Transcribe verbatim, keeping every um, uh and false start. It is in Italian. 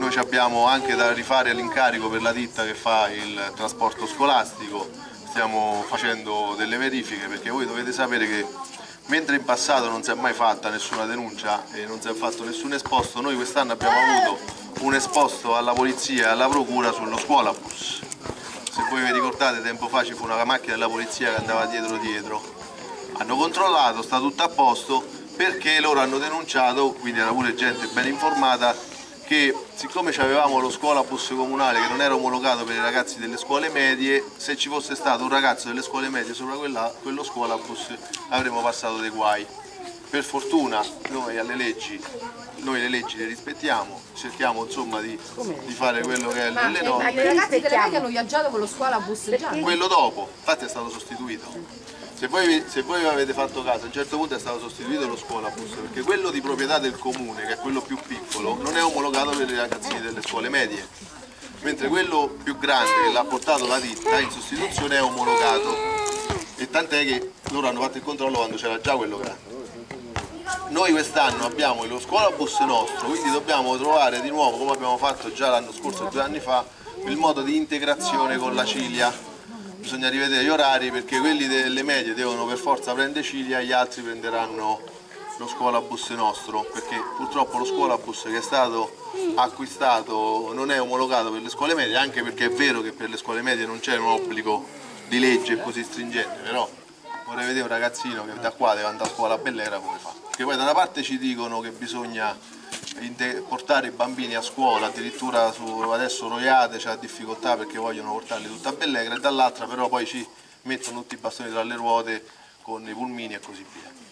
noi abbiamo anche da rifare l'incarico per la ditta che fa il trasporto scolastico, stiamo facendo delle verifiche perché voi dovete sapere che mentre in passato non si è mai fatta nessuna denuncia e non si è fatto nessun esposto, noi quest'anno abbiamo avuto un esposto alla polizia e alla procura sullo scuolabus. Se voi vi ricordate, tempo fa ci fu una macchina della polizia che andava dietro dietro. Hanno controllato, sta tutto a posto, perché loro hanno denunciato, quindi era pure gente ben informata, che siccome avevamo lo scuolabus comunale che non era omologato per i ragazzi delle scuole medie, se ci fosse stato un ragazzo delle scuole medie sopra quella, quello scuolabus avremmo passato dei guai. Per fortuna noi alle leggi, noi le leggi le rispettiamo, cerchiamo insomma di, di fare quello che è ma, le norme. Ma i ragazzi delle medie hanno viaggiato con lo scuolabus già? Quello dopo, infatti è stato sostituito. Se voi, se voi avete fatto caso, a un certo punto è stato sostituito lo scuolabus, perché quello di proprietà del comune, che è quello più piccolo, non è omologato per i ragazzini delle scuole medie, mentre quello più grande che l'ha portato la ditta in sostituzione è omologato, e tant'è che loro hanno fatto il controllo quando c'era già quello grande. Noi quest'anno abbiamo lo scuolabus nostro, quindi dobbiamo trovare di nuovo, come abbiamo fatto già l'anno scorso e due anni fa, il modo di integrazione con la Cilia. Bisogna rivedere gli orari perché quelli delle medie devono per forza prendere Cilia e gli altri prenderanno lo scuolabus nostro, perché purtroppo lo scuolabus che è stato acquistato non è omologato per le scuole medie, anche perché è vero che per le scuole medie non c'è un obbligo di legge così stringente, però vorrei vedere un ragazzino che da qua deve andare a scuola a Bellera come fa. Perché poi da una parte ci dicono che bisogna portare i bambini a scuola, addirittura su, adesso Roiate c'ha difficoltà perché vogliono portarli tutta a Bellegra, e dall'altra però poi ci mettono tutti i bastoni tra le ruote con i pulmini e così via.